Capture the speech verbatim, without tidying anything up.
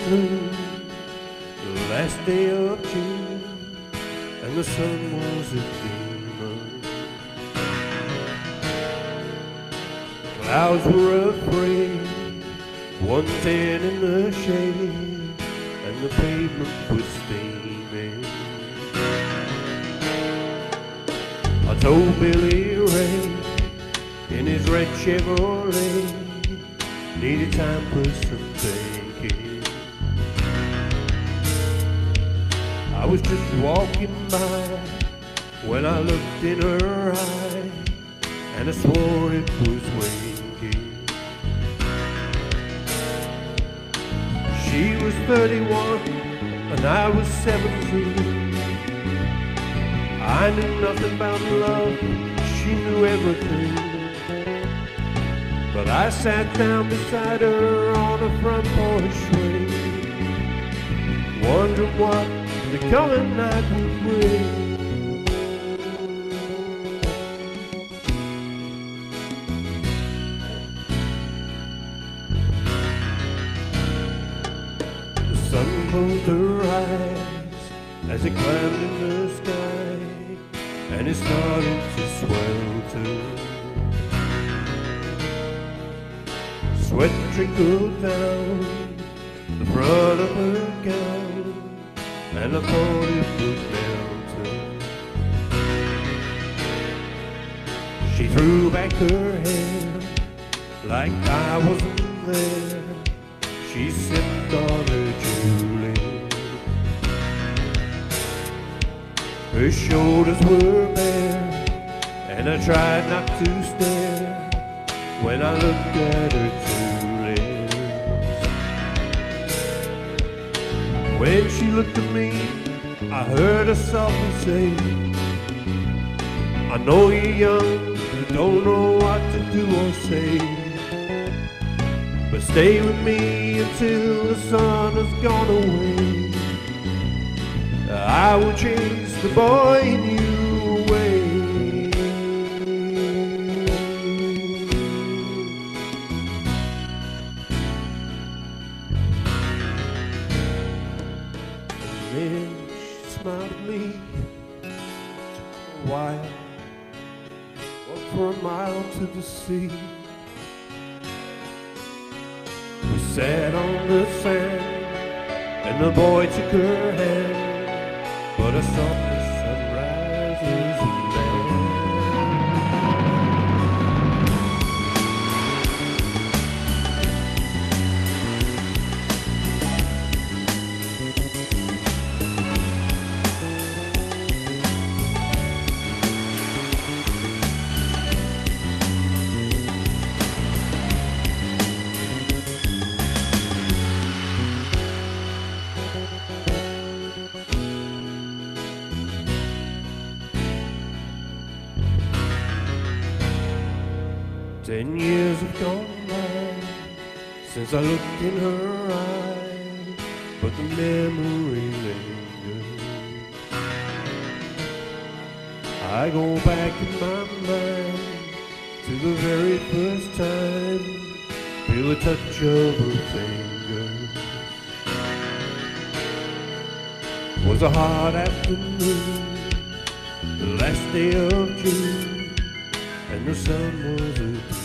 afternoon, the last day of June, and the sun was a demon. Clouds were afraid, one ten in the shade, and the pavement was steaming. I told Billy Ray in his red Chevrolet, needed time for some thinking. I was just walking by when I looked in her eye, and I swore it was winking. She was thirty-one and I was seventeen. I knew nothing about love, she knew everything. But I sat down beside her on a front porch swing, wondering what the coming night would bring. The sun closed her eyes as it climbed in the sky, and it started to swelter. Sweat trickled down the front of her gown, and I thought it would melt her. She threw back her hair like I wasn't there. She sipped on her Juliet. Her shoulders were bare, and I tried not to stare when I looked at her two lips. When she looked at me, I heard her softly say, I know you're young, you don't know what to do or say, but stay with me until the sun has gone away. I will chase the boy in you away. Then she smiled at me. Took a while, walked for a mile to the sea. We sat on the sand, and the boy took her hand, but I saw the sunrises and ten years have gone by since I looked in her eye, but the memory lingers. I go back in my mind to the very first time, feel the touch of her fingers. It was a hot afternoon, the last day of June, and the sun was a